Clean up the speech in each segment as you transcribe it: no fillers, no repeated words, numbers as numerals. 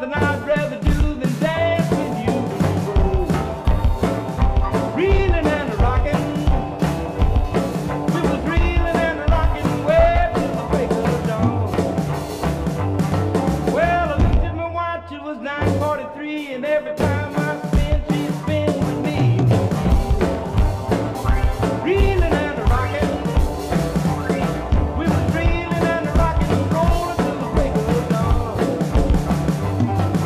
nothing I'd rather do than dance with you. Reeling and rocking, we was reeling and rocking way till the break of dawn. Well, I looked at my watch, it was 9:43, and every time I spin, she spin with me. Reeling and rocking, we was reeling and rocking, rolling till the break of dawn.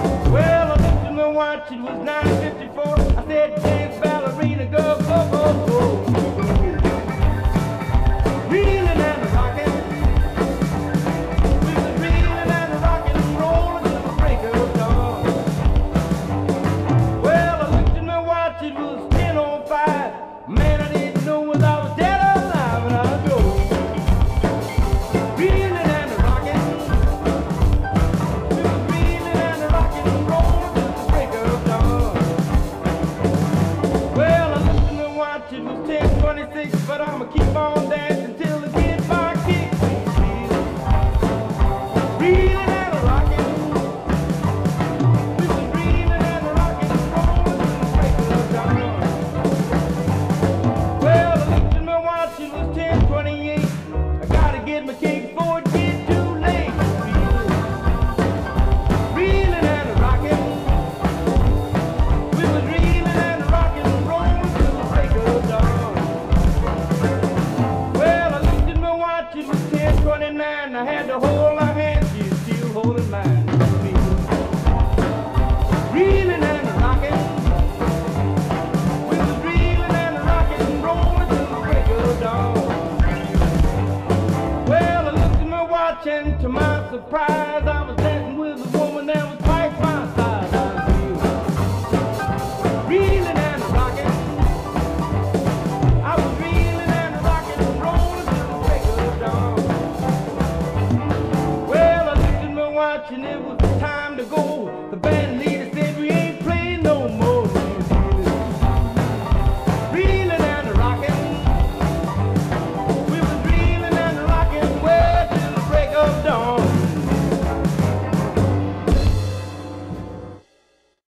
Well, I looked at my watch, it was 9:54. I said, dance ballerina, go, go, go, go.